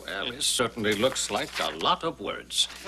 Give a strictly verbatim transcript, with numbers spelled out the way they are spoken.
Well, it certainly looks like a lot of words.